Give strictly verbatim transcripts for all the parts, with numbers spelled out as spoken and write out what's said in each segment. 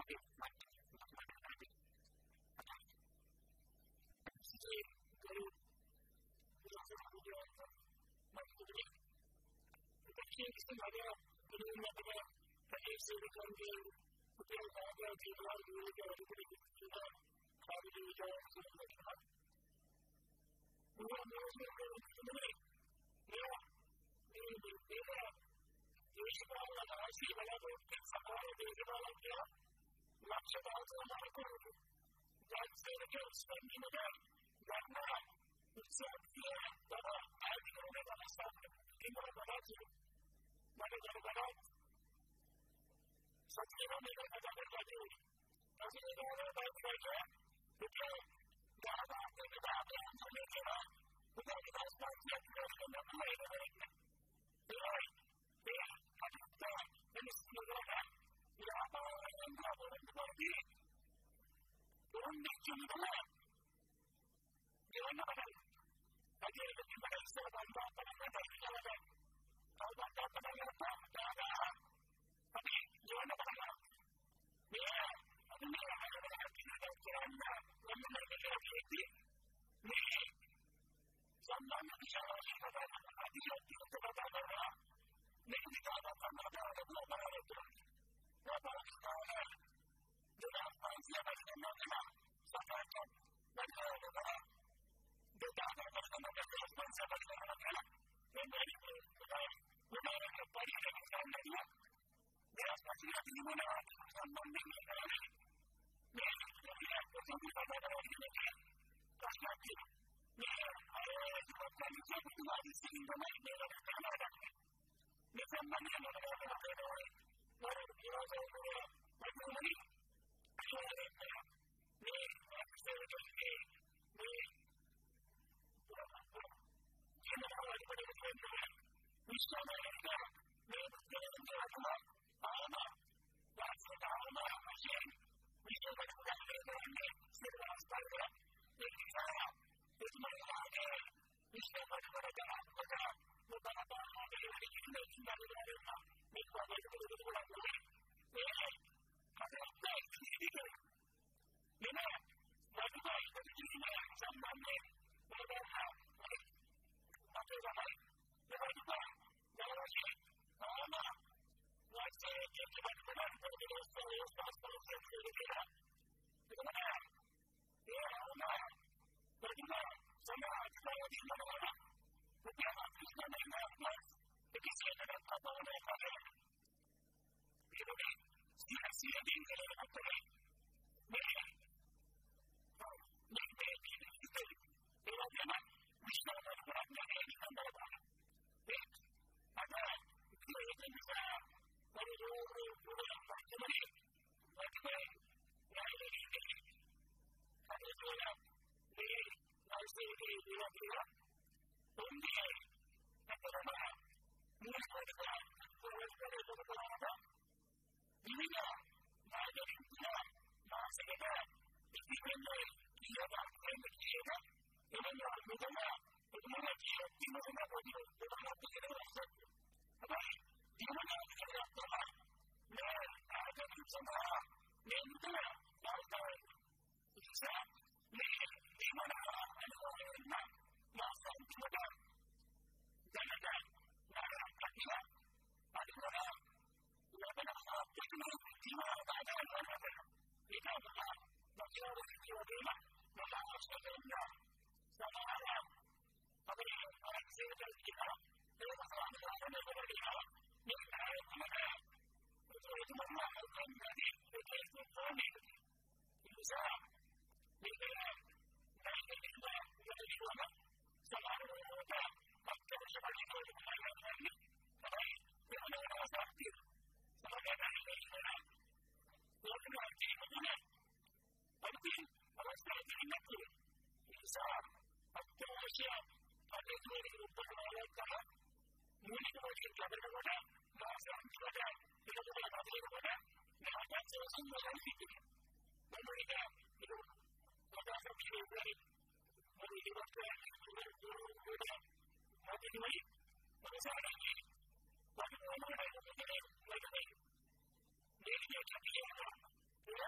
Thank you.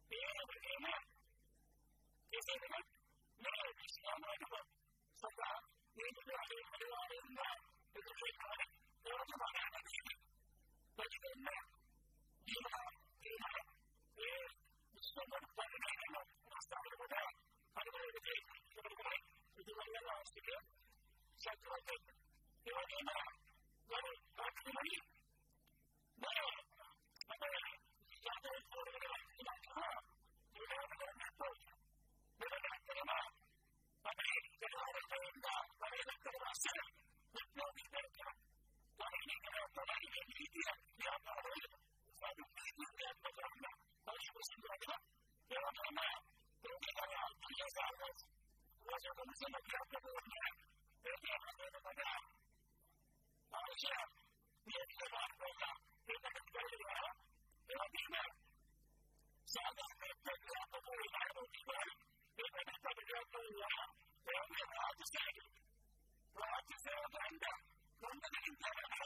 ಬೇರೆ ಬಗೆಯ ಹೆಸರಿನ ಮೇಲೆ ವಿಶ್ರಾಮವನ್ನು ಸದಾ ವೇದಿಕೆಯಾಗಿ ಪರಿವಾರದಿಂದ ಎದುರಿಸುತ್ತಾರೆ. ಒಂದು ಮನೆಯಲ್ಲಿ ಪ್ರತಿಯೊಂದು ಜೀವ ಜೀವ ಏ ವಿಶ್ವವನ್ನು ಪ್ರಸ್ತಾವದ ಅನುಭವಕ್ಕೆ ಇದುವರೆಲ್ಲ ಅಷ್ಟಿಗೆ ಶಕ್ತಿವಂತ ಇವಾಗೇನ ನಾನು ಪ್ರಾರ್ಥನೆ ಮಾಡಿ ನಾನು ಅದರ ಜಾಗರೂಕತೆಯ ಇಲಾಖೆಯ ವಿಧಾನಗಳನ್ನು ಬೆಳಗಾಗ್ತದಲ್ಲ ಅದೇ ಜನವರಿಯಿಂದ ಬರೆಯಲಾಗ್ತದಲ್ಲ ಅಷ್ಟೇ ವಿಜ್ಞಾನಿಗಳ ಪರಿಣಿತರ ಪರವಾಗಿ ರೀತಿಯ ವ್ಯಾಪಾರಗಳು ಅದು ವಿಜ್ಞಾನಾತ್ಮಕವನ್ನು ಪರಿಶೀಲಿಸಿದಾಗ ಇವಾಗೇನ ಪ್ರತಿಗಳ ಅಭ್ಯಾಸ ರಾಜವಂಶದ ವ್ಯಾಪಾರವನ್ನು ಪ್ರತಿಯಾದ ಅವಶ್ಯ ವೇದಿಕೆ ಮಾಡುವಾಗ ವೇದಕಗಳಿರುವ ಇವಾಗಿನ ಸಾಧಾರಣ ವ್ಯಾಪಕಗಳು ಮಾಡುತ್ತಿದ್ದಾರೆ. ವೇದಕ ವ್ಯಾಪಾರಗಳ ರಾಜ್ಯಸಾಗಿ ರಾಜ್ಯಸೇವೆಯಿಂದ ಒಂದರಿಂದ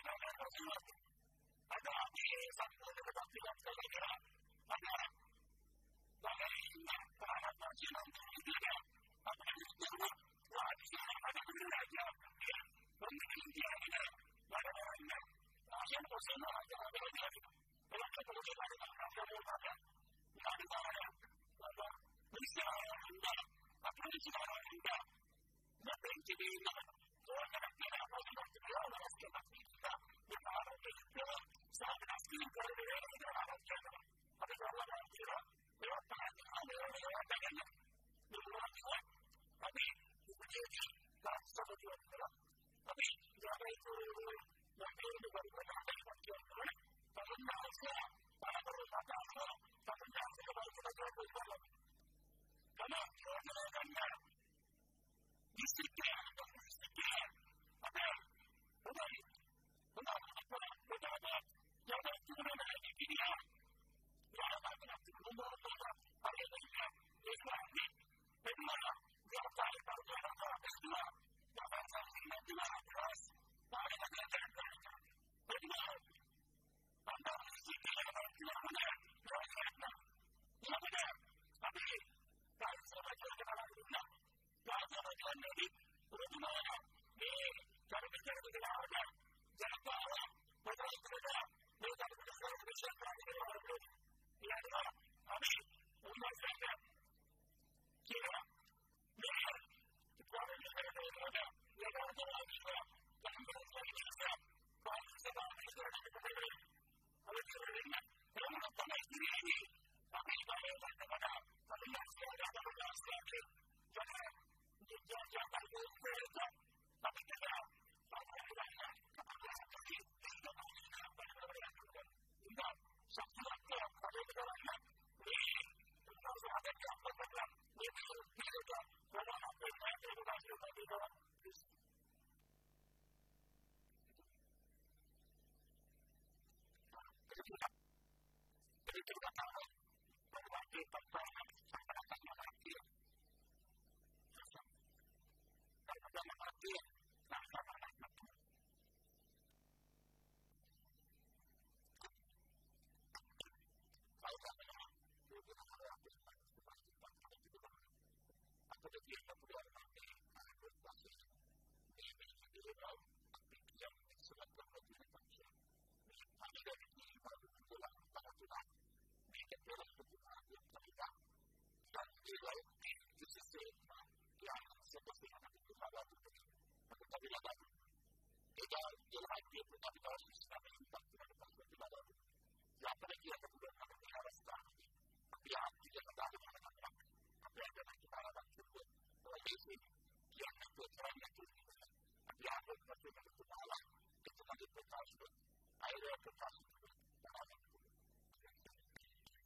ಅದು ಅದೇ ಸಂಪೂರ್ಣ ಭಕ್ತಿಗಳ ಅದರ ಬಗೆಯಿಂದ ಪ್ರಾರಂಭಿಸಿದ ಅದರ ರಾಜ್ಯ ಒಂದು ರೀತಿಯಾಗಿದೆ ಮರಣವನ್ನು ಆಶಂಕೋಸನ್ನು ಅದರೊಳಗೆ ನಾಡಿದಾರ ವಿಚಾರದಿಂದ ಅಪರಿಚಿತರಿಂದ ಬೆಂಕಿಯಿಂದ ತೋಟಕ್ಕೆ ಅಪರಿಚಿತ ವ್ಯವಸ್ಥೆ ಭಕ್ತಿಯಿಂದ ನಿಮ್ಮ ಆರೋಗ್ಯದಿಂದ ಸಾಕಷ್ಟು ಆರೋಗ್ಯ ಅದೆಲ್ಲ ಮಾಡ್ತೀರ ಇವತ್ತಾಗಿ ಅದೇ ಉಪಯೋಗಿ ರಾಷ್ಟ್ರಪತಿ ಅಂತಾರೆ ಅದೇ ಜಾಗೃತಿ ನಟೇನು ಬರುವಂತಹ ತನ್ನ ಆಸೆ ಪರಬರು ಮಾತಾಡುವ ತನ್ನ ಆಸೆಗೆ ಬರುತ್ತದೆ ತನ್ನ ಯೋಜನೆಗಳನ್ನ ನಿಶ್ಚಿತ ನಿಶ್ಚಿತ ಅದೇ ಉದಯ ಉದಾದ ಜಾಗೃತಿಗಳನ್ನ ಇದೆಯಾ ಯಾರಾದರೂ ಅಲ್ಲಿಂದ ಏಕಾಗಿ ಎಲ್ಲ ವ್ಯಾಪಾರ ಪರವಾದ ಎಲ್ಲ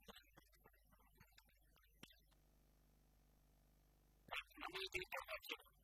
Thank you.